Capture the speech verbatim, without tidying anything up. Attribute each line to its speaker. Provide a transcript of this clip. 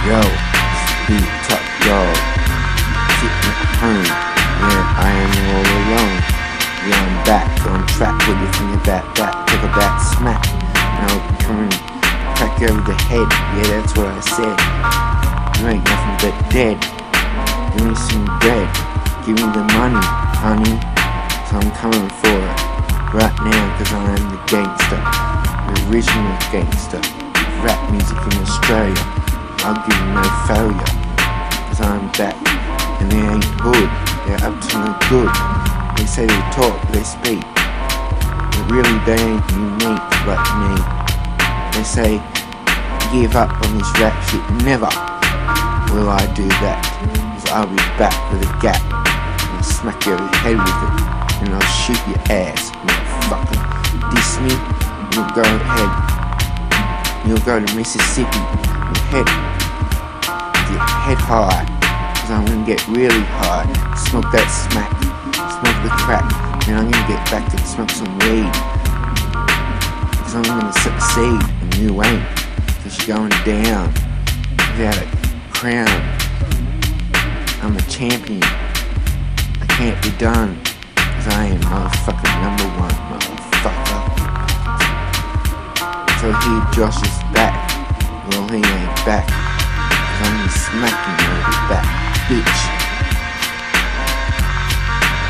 Speaker 1: Yo, beat top dog, sitting at home, where I am all alone. Yeah, I'm back on track. What you think about that? Talk about smack. Now I'm coming crack over the head. Yeah, that's what I said. You ain't nothing but dead. Give me some bread. Give me the money, honey. So I'm coming for it right now, cause I am the gangster, the original gangster. Rap music in Australia. I'll give you no failure, cause I'm back, and they ain't hood, they're up to no good. They say they talk, they speak, but really they ain't unique like me. They say, give up on this rap shit, never will I do that, cause I'll be back with a gap, and I'll smack you over the head with it, and I'll shoot your ass, motherfucker. Diss me, you'll go ahead, you'll go to Mississippi, your head Get head high, cause I'm gonna get really high. Smoke that smack, smoke the crack, then I'm gonna get back and smoke some weed. Cause I'm gonna succeed, and you ain't, cause you're going down without a crown. I'm a champion, I can't be done, cause I am motherfucking number one, motherfucker. So here Josh is back, well he ain't back, I'm smacking you over the back, bitch.